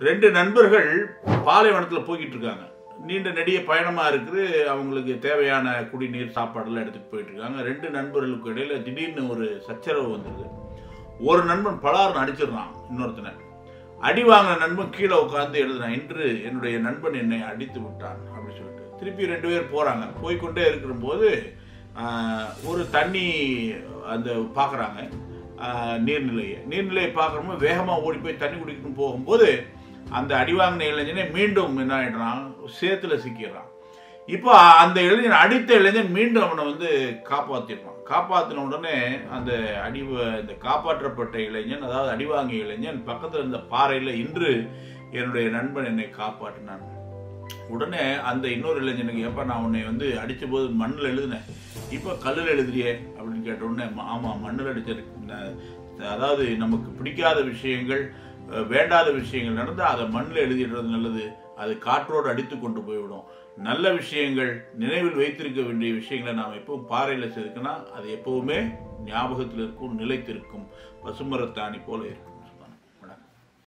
2 நண்பர்கள் பாலைவனத்தில் போய்கிட்டு இருக்காங்க. நீண்ட நெடிய பயணமாக இருக்குது. அவங்களுக்கு தேவையான குடிநீர் சாப்பாடெல்லாம் எடுத்துகிட்டு போயிட்டு இருக்காங்க. 2 நண்பர்களுக்கு இடையில திடீர்னு ஒரு சச்சரவு வந்துடுது. ஒரு நண்பன் பலார்னு அடிச்சிடுறான் இன்னொருத்தனை. அடி வாங்கின நண்பன் கீழே உட்காந்து எழுதுறான், இன்று என்னுடைய நண்பன் என்னை அடித்து விட்டான் அப்படின்னு சொல்லிட்டு. திருப்பி 2 பேர் போகிறாங்க. போய்கொண்டே இருக்கிற போது ஒரு தண்ணி அந்த பார்க்குறாங்க, நீர்நிலையை பார்க்குறப்போ வேகமாக ஓடி போய் தண்ணி குடிக்கணும் போகும்போது அந்த அடிவாங்கின இளைஞனை மீண்டும் என்ன ஆகிடுறான், சேத்துல சிக்கிறான். இப்போ அந்த இளைஞன் அடித்த இளைஞன் மீண்டும் அவனை வந்து காப்பாற்றிடுறான். காப்பாற்றின உடனே இந்த காப்பாற்றப்பட்ட இளைஞன், அதாவது அடிவாங்கிய இளைஞன் பக்கத்தில் இருந்த பாறையில், இன்று என்னுடைய நண்பன் என்னை காப்பாற்றினான். உடனே அந்த இன்னொரு இளைஞனுக்கு, எப்போ நான் உன்னை வந்து அடித்த போது மண்ணில் எழுதினேன், இப்போ கல்லில் எழுதுறியே அப்படின்னு கேட்ட உடனே, ஆமாம் மண்ணில் அடிச்சிருக்கு. அதாவது நமக்கு பிடிக்காத விஷயங்கள், வேண்டாத விஷயங்கள் நடந்தால் அதை மண்ணில் எழுதிடுறது நல்லது. அது காற்றோடு அடித்து கொண்டு போய்விடும். நல்ல விஷயங்கள், நினைவில் வைத்திருக்க வேண்டிய விஷயங்களை நாம் எப்பவும் பாறையில் செதுக்கினா அது எப்பவுமே ஞாபகத்தில் இருக்கும், நிலைத்திருக்கும், பசுமரத்தாணி போல இருக்கும்.